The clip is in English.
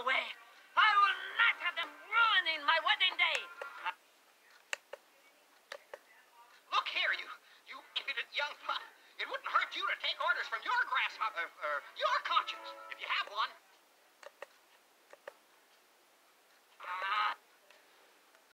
away. I will not have them ruining my wedding day. Look here, you impudent young pup. It wouldn't hurt you to take orders from your grasshopper, your conscience, if you have one.